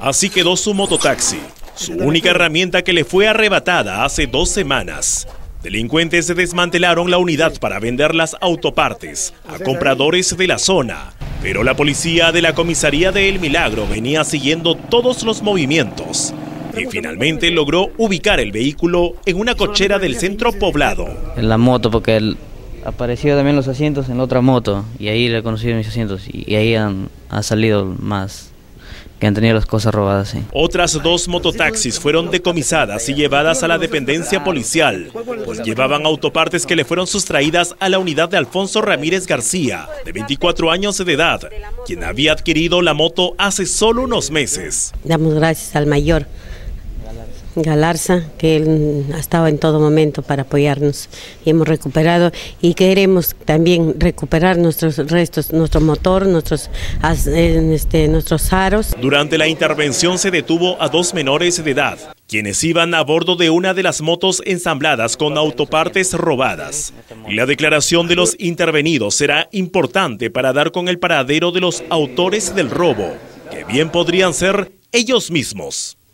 Así quedó su mototaxi, su única herramienta que le fue arrebatada hace 2 semanas. Delincuentes desmantelaron la unidad para vender las autopartes a compradores de la zona, pero la policía de la comisaría de El Milagro venía siguiendo todos los movimientos y finalmente logró ubicar el vehículo en una cochera del centro poblado. En la moto, porque él apareció también los asientos en la otra moto y ahí le conocí mis asientos y ahí han salido más que han tenido las cosas robadas. Sí. Otras 2 mototaxis fueron decomisadas y llevadas a la dependencia policial, pues llevaban autopartes que le fueron sustraídas a la unidad de Alfonso Ramírez García, de 24 años de edad, quien había adquirido la moto hace solo unos meses. Damos gracias al mayor Galarza, que él ha estado en todo momento para apoyarnos y hemos recuperado y queremos también recuperar nuestros restos, nuestro motor, nuestros aros. Durante la intervención se detuvo a 2 menores de edad, quienes iban a bordo de una de las motos ensambladas con autopartes robadas. Y la declaración de los intervenidos será importante para dar con el paradero de los autores del robo, que bien podrían ser ellos mismos.